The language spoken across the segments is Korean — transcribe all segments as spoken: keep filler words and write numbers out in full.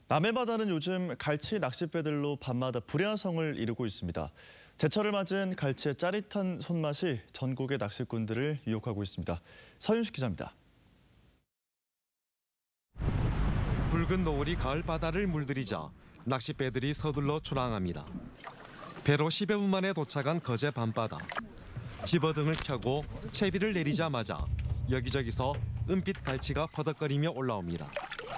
남해 바다는 요즘 갈치 낚싯배들로 밤마다 불야성을 이루고 있습니다. 제철을 맞은 갈치의 짜릿한 손맛이 전국의 낚시꾼들을 유혹하고 있습니다. 서윤식 기자입니다. 붉은 노을이 가을 바다를 물들이자 낚싯배들이 서둘러 출항합니다. 배로 십여 분 만에 도착한 거제 밤바다. 집어등을 켜고 채비를 내리자마자 여기저기서 은빛 갈치가 퍼덕거리며 올라옵니다.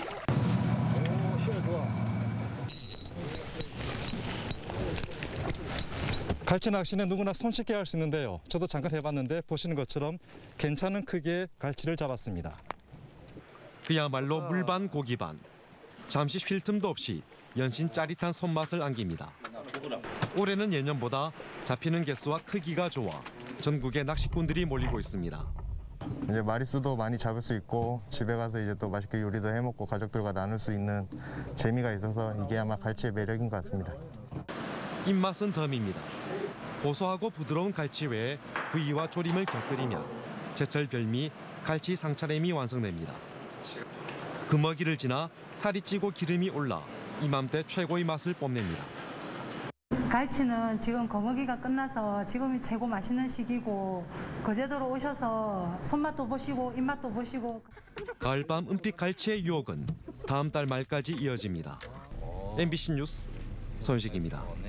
갈치 낚시는 누구나 손쉽게 할 수 있는데요. 저도 잠깐 해봤는데 보시는 것처럼 괜찮은 크기의 갈치를 잡았습니다. 그야말로 물반 고기반. 잠시 쉴 틈도 없이 연신 짜릿한 손맛을 안깁니다. 올해는 예년보다 잡히는 개수와 크기가 좋아 전국의 낚시꾼들이 몰리고 있습니다. 이제 마리수도 많이 잡을 수 있고 집에 가서 이제 또 맛있게 요리도 해먹고 가족들과 나눌 수 있는 재미가 있어서 이게 아마 갈치의 매력인 것 같습니다. 입맛은 덤입니다. 고소하고 부드러운 갈치 외에 구이와 조림을 곁들이며 제철 별미 갈치 상차림이 완성됩니다. 금어기를 지나 살이 찌고 기름이 올라 이맘때 최고의 맛을 뽐냅니다. 갈치는 지금 거머기가 끝나서 지금이 최고 맛있는 시기고 거제도로 오셔서 손맛도 보시고 입맛도 보시고. 가을밤 은빛 갈치의 유혹은 다음 달 말까지 이어집니다. 엠비씨 뉴스 서윤식입니다.